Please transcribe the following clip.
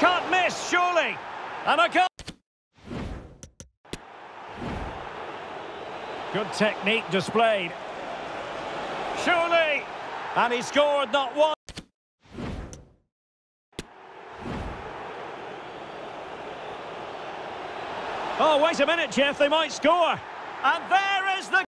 Can't miss, surely. And a goal. Good technique displayed. Surely. And he scored not one. Oh, wait a minute, Jeff. They might score. And there is the...